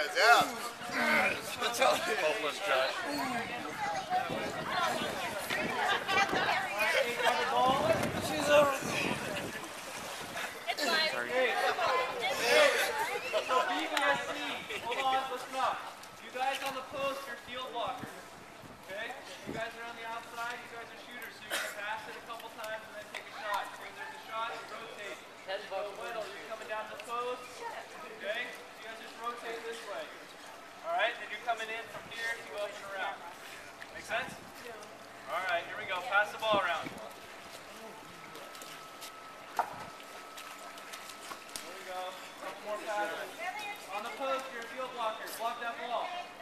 Yeah. That's how hopeless, Josh. She's over. It's fine. Hey, so BBSC, hold on, listen up. You guys on the post, you're field blockers. Okay? You guys are on the outside, you guys are shooters, so you're going to pass it a couple times and then take a shot. As soon as there's a shot, you rotate. So Whittle, you're coming down to the post. Okay? You guys just rotate this way. Alright, then you're coming in from here to go up and around. Make sense? Alright, here we go. Pass the ball around. There we go. A couple more passes. On the post, you're a field blocker. Block that ball.